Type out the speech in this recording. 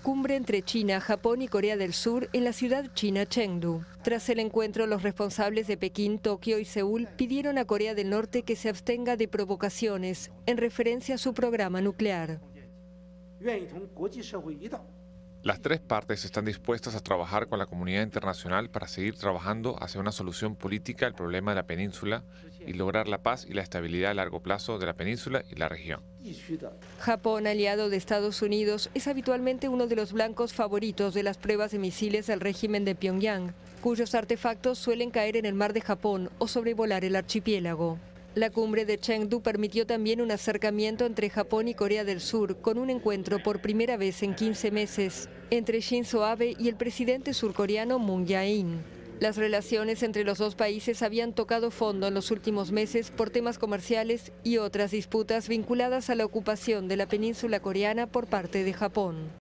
cumbre entre China, Japón y Corea del Sur en la ciudad china Chengdu. Tras el encuentro, los responsables de Pekín, Tokio y Seúl pidieron a Corea del Norte que se abstenga de provocaciones en referencia a su programa nuclear. Las tres partes están dispuestas a trabajar con la comunidad internacional para seguir trabajando hacia una solución política al problema de la península y lograr la paz y la estabilidad a largo plazo de la península y la región. Japón, aliado de Estados Unidos, es habitualmente uno de los blancos favoritos de las pruebas de misiles del régimen de Pyongyang, cuyos artefactos suelen caer en el mar de Japón o sobrevolar el archipiélago. La cumbre de Chengdu permitió también un acercamiento entre Japón y Corea del Sur, con un encuentro por primera vez en 15 meses entre Shinzo Abe y el presidente surcoreano Moon Jae-in. Las relaciones entre los dos países habían tocado fondo en los últimos meses por temas comerciales y otras disputas vinculadas a la ocupación de la península coreana por parte de Japón.